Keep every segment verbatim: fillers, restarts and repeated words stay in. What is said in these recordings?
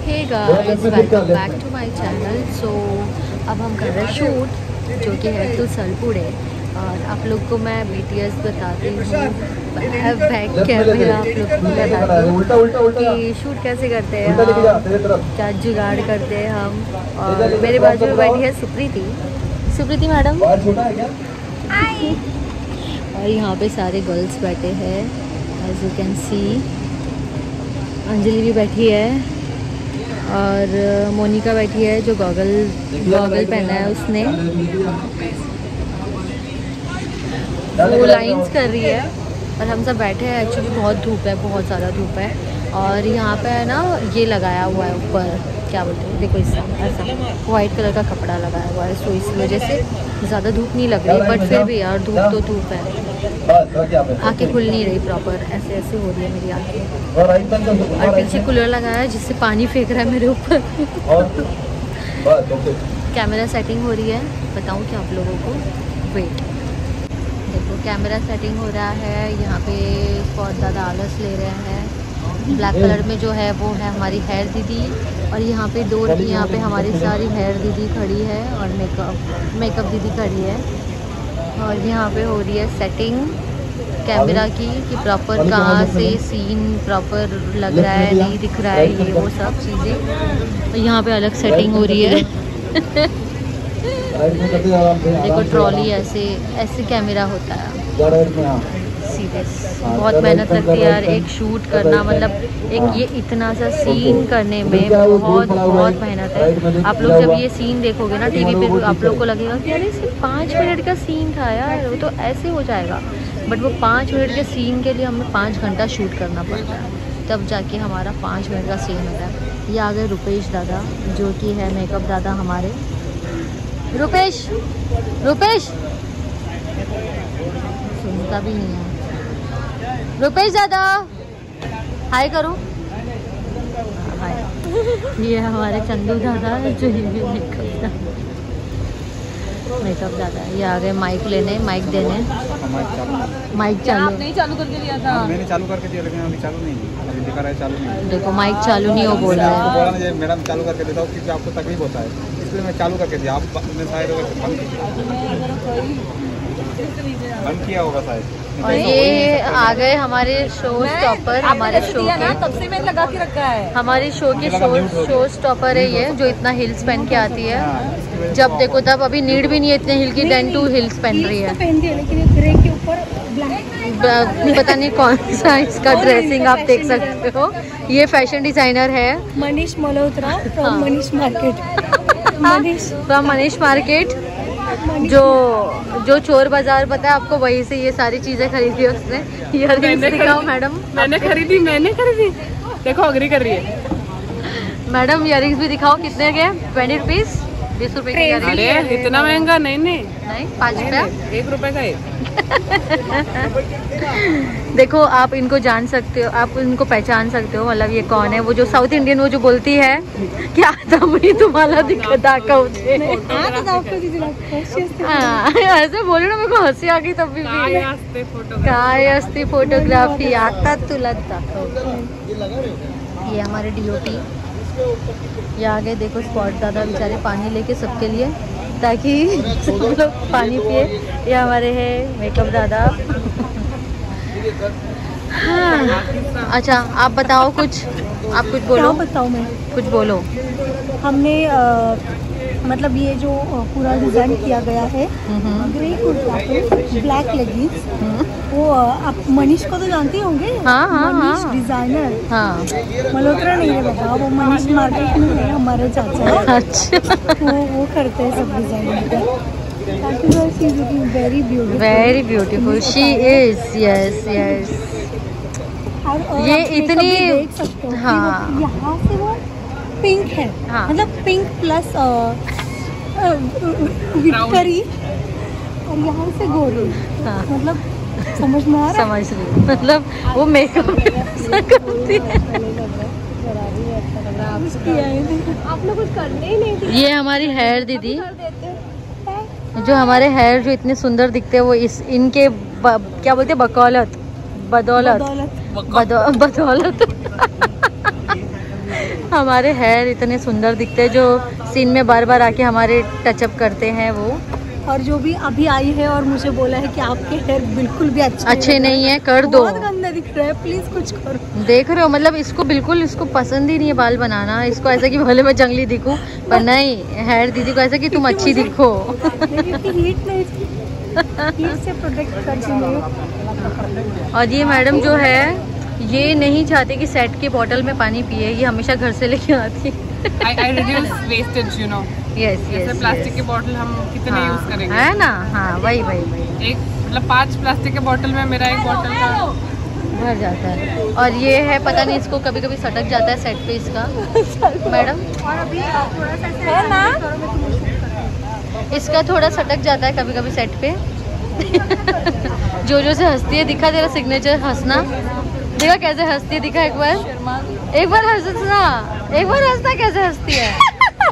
Hey guys, welcome back to my channel. So अब हम कर रहे हैं शूट जो कि है टू सलपुड़े। और आप लोग को मैं बीटीएस बताती हूँ, बैक कैमरा आप लोग को बताती हूँ कि शूट कैसे करते हैं हम, क्या जुगाड़ करते हैं हम। और मेरे बाजू में बैठी है सुप्रीति। सुप्रीति मैडम, और यहाँ पे सारे गर्ल्स बैठे हैं, as you can see. Anjali भी बैठी है और मोनिका बैठी है जो गॉगल गॉगल पहना है उसने। वो लाइंस कर रही है और हम सब बैठे हैं। एक्चुअली बहुत धूप है, बहुत ज़्यादा धूप है। और यहाँ पे है ना ये लगाया हुआ है ऊपर, क्या बोलते हैं, देखो इसका ऐसा वाइट कलर का कपड़ा लगाया हुआ है। सो इस वजह से ज़्यादा धूप नहीं लग रही, बट फिर भी यार धूप तो धूप है। आँखें खुल नहीं रही प्रॉपर, ऐसे ऐसे हो रही है मेरी आँखें। और पीछे कूलर लगाया है जिससे पानी फेंक रहा है मेरे ऊपर। कैमरा सेटिंग हो रही है, बताऊँ क्या आप लोगों को? वेट, देखो कैमरा सेटिंग हो रहा है। यहाँ पे बहुत ज़्यादा आलस ले रहे हैं। ब्लैक कलर में जो है वो है हमारी हेयर दीदी, और यहाँ पे दो यहाँ पे हमारी सारी हेयर दीदी खड़ी है और मेकअप मेकअप दीदी खड़ी है। और यहाँ पे हो रही है सेटिंग कैमरा की कि प्रॉपर कहाँ से सीन प्रॉपर लग रहा है, नहीं दिख रहा है, ये वो सब चीज़ें। तो यहाँ पे अलग सेटिंग हो रही है। देखो ट्रॉली, ऐसे ऐसे कैमरा होता है। सीरियस बहुत मेहनत लगती है यार एक शूट करना, मतलब एक ये इतना सा सीन करने में बहुत बहुत मेहनत है। आप लोग जब ये सीन देखोगे ना टीवी पे, आप लोग को लगेगा कि अरे सिर्फ पाँच मिनट का सीन था यार, वो तो ऐसे हो जाएगा। बट वो पाँच मिनट के सीन के लिए हमें पाँच घंटा शूट करना पड़ता है, तब जाके हमारा पाँच मिनट का सीन होता है। ये आ गए रुपेश दादा जो कि है मेकअप दादा हमारे। रुपेश रुपेश सुनता भी नहीं है। रुपेश दादा हाय करो, हाय। ये हमारे चंदू दादा जो ये भी मेकअप दादा मेकअप दादा ये आ गए माइक लेने, माइक देने। माइक चालू नहीं चालू करके दिया था, मैंने चालू करके दिया लेकिन अभी चालू नहीं, अभी दिखा रहा है चालू नहीं। देखो माइक चालू नहीं हो बोल रहा है। मैडम चालू करके देता हूँ क्योंकि आपको तकलीफ होता है, इसलिए मैं चालू करके दिया। आप शायद बंद किया होगा शायद। और ये आ गए हमारे शो स्टॉपर, हमारे शो के, तब से मैंने लगा के रखा है। हमारे शो के शो शो स्टॉपर है ये, जो इतना हिल्स पहन के आती है। जब देखो तब, अभी नीड भी नहीं है इतने हिल की, टेन टू हिल्स पहन रही है। पता नहीं कौन सा इसका ड्रेसिंग आप देख सकते हो। ये फैशन डिजाइनर है Manish Malhotra from Manish market. Manish from Manish market, जो जो चोर बाजार पता है आपको, वहीं से ये सारी चीजें खरीदी है उसने। ईयररिंग्स दिखाओ मैडम। मैंने खरीदी मैंने खरीदी देखो अग्री कर रही है मैडम। ईयररिंग्स भी दिखाओ, कितने के? ट्वेंटी रुपीज, बीस रुपए की। अरे इतना महंगा नहीं नहीं नहीं पाँच रुपया, एक रुपए का एक। देखो आप इनको जान सकते हो, आप इनको पहचान सकते हो, मतलब ये कौन है? वो जो साउथ इंडियन, वो जो बोलती है क्या तुम्ही तुम्हाला दाखवते, ऐसे बोले ना, मेरे को हंसी आ गई तब भी। काय असते फोटोग्राफी आता तुला दाखवते। ये हमारे डीओपी ये आगे देखो, स्पॉट दादा बेचारे पानी लेके सबके लिए, ताकि सब लोग पानी पिए। ये हमारे है मेकअप दादा। हाँ अच्छा आप बताओ कुछ, आप कुछ बोलो। बताओ मैं कुछ बोलो। हमने आ, मतलब ये जो पूरा डिज़ाइन किया गया है, ग्रे कुर्ता पे ब्लैक लेगिंग्स, वो आप मनीष को तो जानते होंगे। हाँ हाँ मनीष हाँ। डिजाइनर हाँ मल्होत्रा नहीं है बाबा, वो मनीष मार्केट में है हमारे चाचा। अच्छा वो वो करते हैं सब design. Very beautiful, very beautiful she is. Yes yes, ये इतनी देख सकते हो। हाँ यहाँ से वो पिंक है, हाँ। मतलब पिंक प्लस विक्टरी, और यहाँ से गोरी। हाँ। मतलब समझ में आ रहा है? समझ रही, मतलब वो मेकअप करती है। आप लोग कुछ करने ही नहीं। ये हमारी हेयर दीदी, जो हमारे हेयर जो इतने सुंदर दिखते हैं, वो इस इनके ब, क्या बोलते हैं, बकौलत बदौलत बदौलत हमारे हेयर इतने सुंदर दिखते हैं, जो सीन में बार बार आके हमारे टचअप करते हैं वो। और जो भी अभी आई है और मुझे बोला है कि आपके हेयर बिल्कुल भी अच्छे अच्छे नहीं है, कर दो। बहुत गंदा दिख रहा है, प्लीज कुछ करो। देख रहे हो, मतलब इसको बिल्कुल इसको पसंद ही नहीं है बाल बनाना। इसको ऐसा कि भले मैं जंगली दिखूं, पर नहीं, हेयर दीदी को ऐसा कि तुम अच्छी दिखो। हीट नहीं, हीट से प्रोटेक्ट करती हूं। और ये मैडम जो है, ये नहीं चाहते कि सेट के बोतल में पानी पिए, ये हमेशा घर से लेके आती है। I, I reduce wastage, you know. Yes, yes, जैसे प्लास्टिक yes. की बोतल हम कितने हाँ, यूज करेंगे, है ना? हाँ, वही वही वही एक मतलब पांच प्लास्टिक के बोतल में मेरा एक बोतल का भर जाता है। और ये है, पता नहीं इसको कभी कभी सटक जाता है सेट पे इसका। मैडम और अभी थोड़ा सा है ना, इसका थोड़ा सटक जाता है कभी कभी सेट पे। जो जो से हंसती है, दिखा तेरा सिग्नेचर हंसना, देखा कैसे हंसती है, दिखा एक बार, एक बार हंसना, एक बार हंसना, कैसे हंसती है।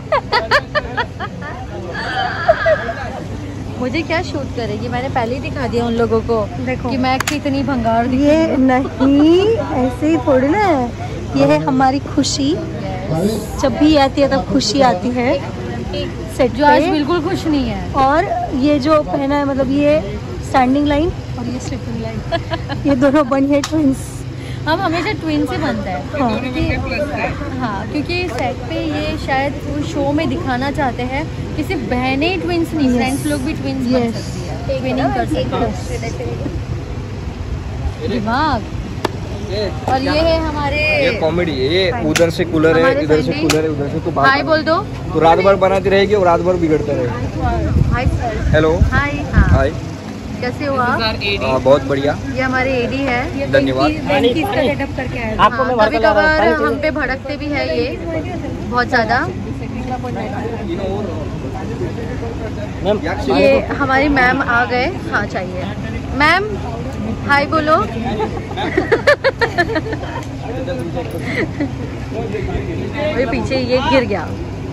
मुझे क्या शूट करेगी, मैंने पहले ही दिखा दिया उन लोगों को। देखो कि मैं कितनी भंगार दिखती ये नहीं, ऐसे ही थोड़ी ना है। ये है हमारी खुशी, जब भी आती है तब खुशी आती है सेट जो आज बिल्कुल खुश नहीं है। और ये जो पहना है, मतलब ये स्टैंडिंग लाइन और ये स्लीपिंग लाइन, ये दोनों बनी है ट्विंस। हम हमेशा ट्विन से बनता है। हाँ। क्योंकि हाँ क्योंकि सेट पे ये शायद शो में दिखाना चाहते हैं कि सिर्फ बहनें ट्विंस नहीं, फ्रेंड्स लोग भी ट्विंस बन सकती है, ट्विनिंग कर सकती है। दिमाग। और ये है हमारे, ये कॉमेडी है, ये उधर से कूलर है, इधर से कूलर है, उधर से तो हाय बोल दो। तो रात भर बनाती रहेगी और रात भर बिगड़ता रहेगा। Hi sir. Hello hi. हाँ, हाय, कैसे हो आप? हाँ बहुत बढ़िया, ये हमारे एडी है, धन्यवाद। सेटअप करके आए। हाँ, कभी कभार हम पे भड़कते भी है ये बहुत ज़्यादा। ये हमारी मैम आ गए। हाँ चाहिए मैम, हाय बोलो। और पीछे ये गिर गया,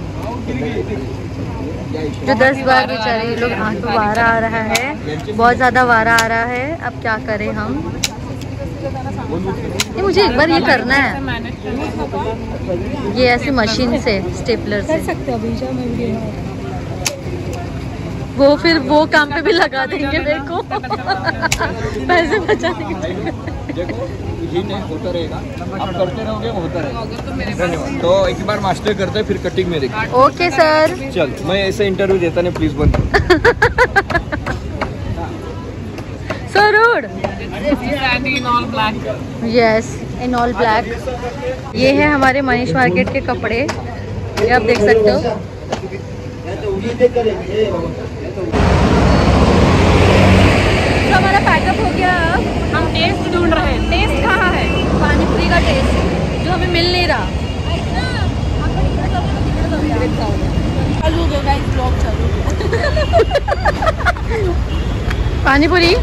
जो दस बार बेचारे ये लोग आंख में वारा आ रहा है, बहुत ज़्यादा वारा आ रहा है। अब क्या करें हम, ये मुझे एक बार ये करना है, ये ऐसे मशीन से स्टेपलर से कर सकते हो अभी जो मैं वीडियो, वो फिर वो काम पे भी लगा देंगे मेरे को। पैसे बचाने के होता रहेगा, आप करते रहोगे वो होता रहेगा। धन्यवाद। तो एक बार मास्टर करते हैं, फिर कटिंग में देखते हैं। Okay sir. चल, मैं ऐसे इंटरव्यू देता नहीं, प्लीज बंद। So rude. in all black. Yes, in all black. ये है हमारे मनीष मार्केट के कपड़े, ये आप देख सकते हो। तो हमारा पैकअप हो गया। हम टेस्ट ढूंढ रहे हैं, टेस्ट कहाँ है? पानी पूरी का टेस्ट जो हमें मिल नहीं रहा। चालू हो गया ब्लॉग चालू। पानी पूरी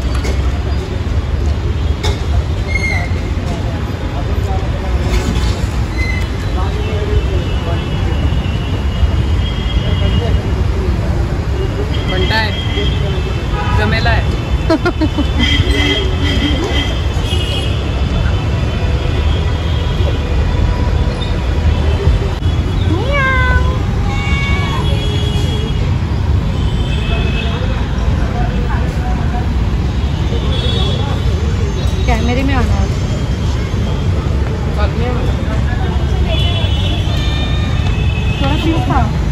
बनता है, जमेला है। कैमरे में आना है। थोड़ा प्लीज था।